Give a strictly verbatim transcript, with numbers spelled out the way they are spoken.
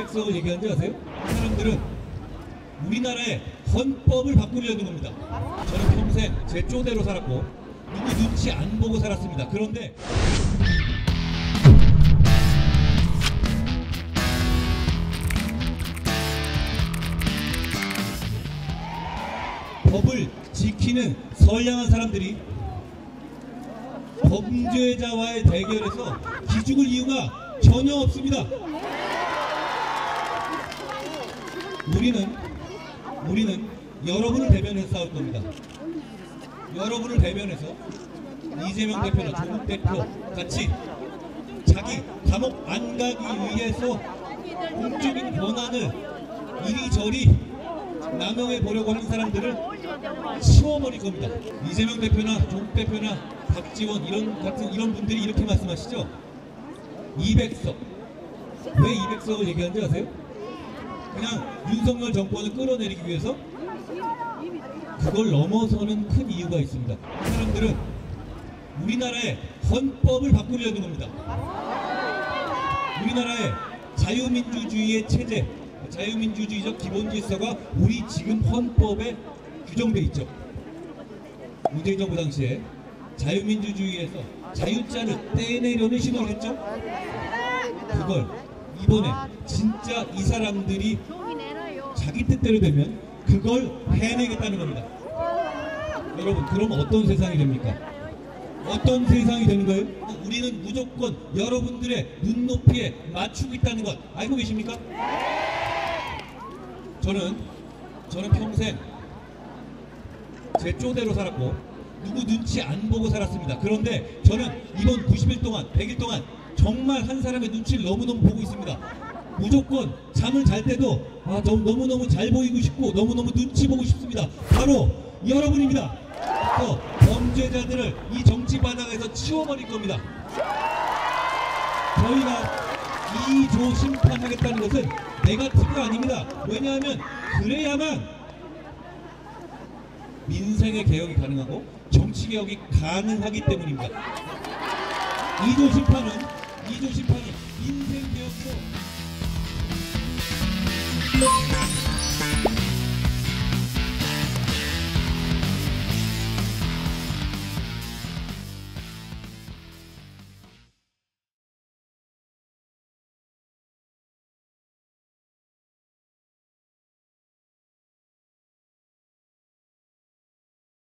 이백석을 얘기하는지 아세요? 이 사람들은 우리나라의 헌법을 바꾸려는 겁니다. 저는 평생 제 쪼대로 살았고 누구 눈치 안 보고 살았습니다. 그런데 법을 지키는 선량한 사람들이 범죄자와의 대결에서 기죽을 이유가 전혀 없습니다. 우리는 우리는 여러분을 대변해서 싸울 겁니다. 여러분을 대변해서 이재명 대표나 조국 대표 같이 자기 감옥 안 가기 위해서 공적인 권한을 이리저리 남용해 보려고 하는 사람들을 치워버릴 겁니다. 이재명 대표나 조국 대표나 박지원 이런 같은 이런 분들이 이렇게 말씀하시죠. 이백석. 왜 이백석을 얘기하는지 아세요? 그냥 윤석열 정권을 끌어내리기 위해서? 그걸 넘어서는 큰 이유가 있습니다. 이 사람들은 우리나라의 헌법을 바꾸려는 겁니다. 우리나라의 자유민주주의의 체제, 자유민주주의적 기본 질서가 우리 지금 헌법에 규정돼 있죠. 문재인 정부 당시에 자유민주주의에서 자유자를 떼내려는 시도를 했죠. 그걸 이번에 진짜 이 사람들이 자기 뜻대로 되면 그걸 해내겠다는 겁니다. 여러분, 그럼 어떤 세상이 됩니까? 어떤 세상이 되는 거예요? 우리는 무조건 여러분들의 눈높이에 맞추고 있다는 것 알고 계십니까? 저는 저는 평생 제 쪼대로 살았고 누구 눈치 안 보고 살았습니다. 그런데 저는 이번 구십 일 동안, 백 일 동안 정말 한 사람의 눈치를 너무너무 보고 있습니다. 무조건 잠을 잘 때도 아, 너무너무 잘 보이고 싶고 너무너무 눈치 보고 싶습니다. 바로 여러분입니다. 그래서 범죄자들을 이 정치 바닥에서 치워버릴 겁니다. 저희가 이 조 심판하겠다는 것은 네거티브가 아닙니다. 왜냐하면 그래야만 민생의 개혁이 가능하고 정치 개혁이 가능하기 때문입니다. 이 조 심판은 이 조 심판이 인생 개혁으로